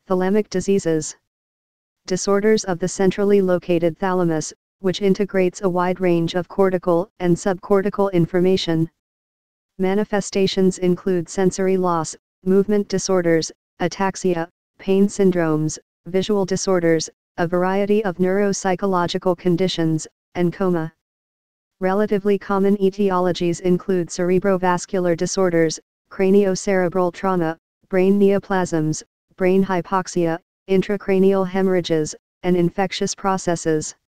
Thalamic diseases. Disorders of the centrally located thalamus, which integrates a wide range of cortical and subcortical information. Manifestations include sensory loss, movement disorders, ataxia, pain syndromes, visual disorders, a variety of neuropsychological conditions, and coma. Relatively common etiologies include cerebrovascular disorders, craniocerebral trauma, brain neoplasms, brain hypoxia, intracranial hemorrhages, and infectious processes.